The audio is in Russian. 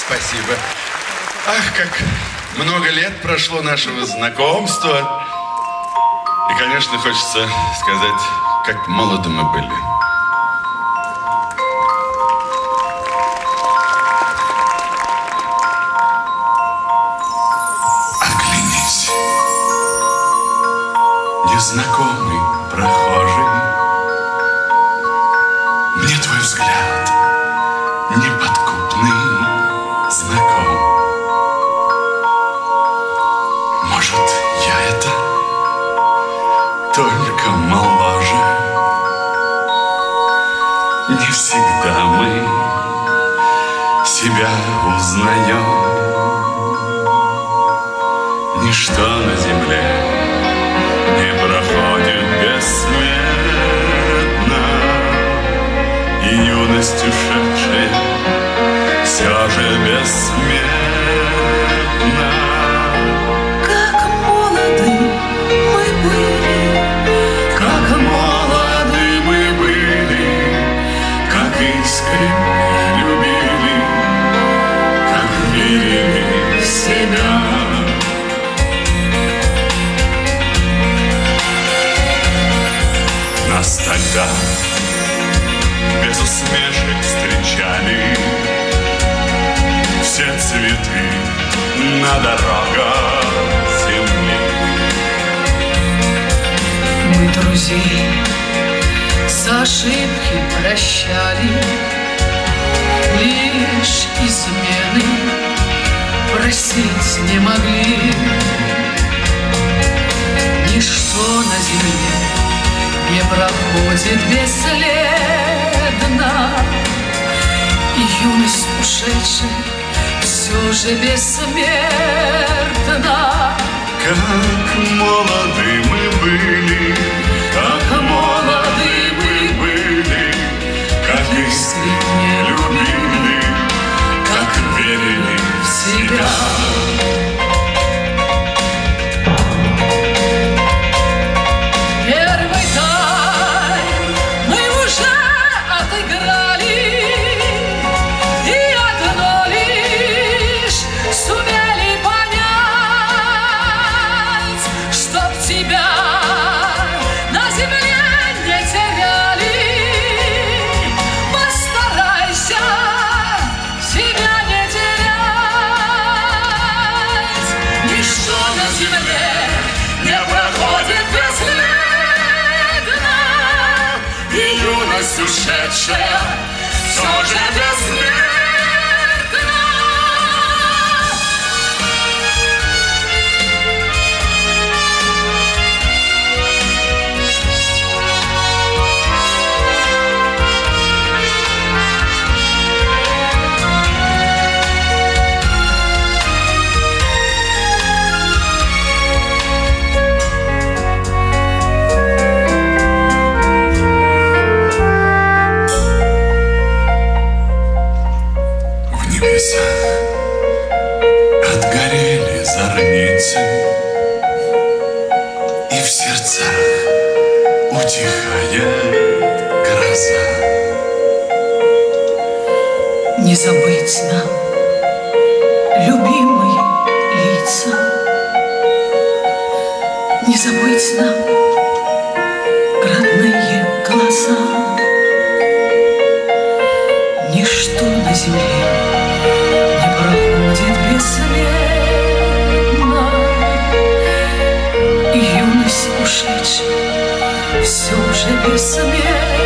Спасибо. Ах, как много лет прошло нашего знакомства. И, конечно, хочется сказать, как молоды мы были. Оглянись. Незнакомый прохожий. Мне твой взгляд неподкупный знаком. Может, я это только моложе. Не всегда мы себя узнаем. Ничто на земле не проходит бесследно, и юность ушедшая все же бессмертна. Как молоды мы были, как молоды мы были, как искренне любили, как верили в себя. Нас тогда без усмешек встречали все цветы на дорогах земли. мы друзей с ошибки прощали, лишь измены простить не могли. Ничто на земле не проходит бесследно, и юность ушедшая все же бессмертна. Как молоды мы были, как молоды мы были, как искренне любили, как верили в себя. Первый тайм мы уже отыграли, и одно лишь сумели понять, чтоб тебя на земле не теряли. Постарайся себя не терять. Ничто на земле не проходит бесследно, И юность ушедшая все же бессмертна. В небесах отгорели зорницы, и в сердцах утихает гроза. не забыть нам любимые лица, не забыть нам родные глаза. Ничто на земле не проходит бесследно, и юность ушедшая все же бессмертна.